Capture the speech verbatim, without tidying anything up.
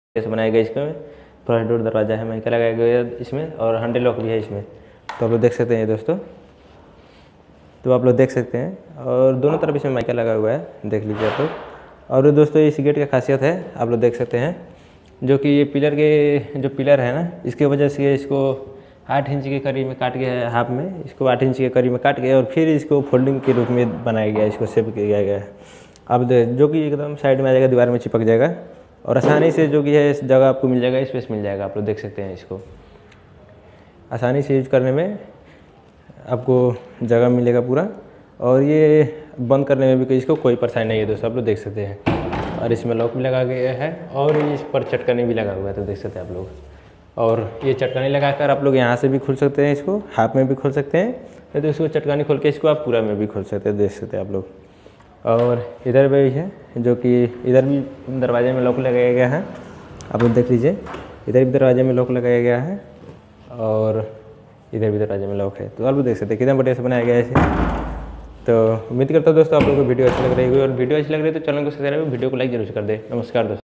ऐसे बनाया गया इसमें। फ्रंट डोर दरवाज़ा है माइका लगाया गया है इसमें, और हैंडल लॉक भी है इसमें। तो आप लोग देख सकते हैं दोस्तों, तो आप लोग देख सकते हैं, और दोनों तरफ इसमें माइका लगा हुआ है, देख लीजिए आप लोग। और दोस्तों इस गेट का खासियत है, आप लोग देख सकते हैं, जो कि ये पिलर के जो पिलर है ना, इसके वजह से इसको आठ इंच के करीब में काट के हाफ में, इसको आठ इंच के करीब में काट के और फिर इसको फोल्डिंग के रूप में बनाया गया है, इसको शेप किया गया है। अब जो कि एकदम साइड में आ जाएगा, दीवार में चिपक जाएगा, और आसानी से जो कि है इस जगह आपको मिल जाएगा, स्पेस मिल जाएगा। आप लोग देख सकते हैं, इसको आसानी से यूज करने में आपको जगह मिलेगा पूरा, और ये बंद करने में भी इसको कोई परेशानी नहीं है दोस्तों, आप लोग देख सकते हैं। और इसमें लॉक भी लगा गया है, और इस पर चटकनी भी लगा हुआ है, तो देख सकते हैं आप लोग। और ये चटकनी लगाकर आप लोग यहाँ से भी खोल सकते हैं, इसको हाफ में भी खोल सकते हैं, नहीं तो इसको चटकनी खोल के इसको आप पूरा में भी खोल सकते हैं, देख सकते हैं आप लोग। और इधर भी है, जो कि इधर भी दरवाजे में लॉक लगाया गया है, आप लोग देख लीजिए। इधर भी दरवाजे में लॉक लगाया गया है, और इधर भी दरवाजे में लॉक है। तो आप लोग देख सकते हैं कितना बढ़िया से बनाया गया है इसे। तो उम्मीद करता हूँ दोस्तों आप लोगों को वीडियो अच्छी लग रही होगी, और वीडियो अच्छी लग रही है तो चैनल को सब्सक्राइब, वीडियो को लाइक जरूर कर दे। नमस्कार दोस्तों।